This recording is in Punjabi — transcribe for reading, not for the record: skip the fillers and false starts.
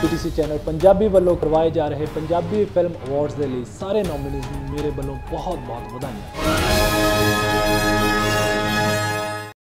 PTC ਚੈਨਲ ਪੰਜਾਬੀ ਵੱਲੋਂ ਕਰਵਾਏ ਜਾ ਰਹੇ ਪੰਜਾਬੀ ਫਿਲਮ ਅਵਾਰਡਸ ਦੇ ਲਈ ਸਾਰੇ ਨੋਮੀਨੀਜ਼ ਨੂੰ ਮੇਰੇ ਵੱਲੋਂ ਬਹੁਤ-ਬਹੁਤ ਵਧਾਈਆਂ।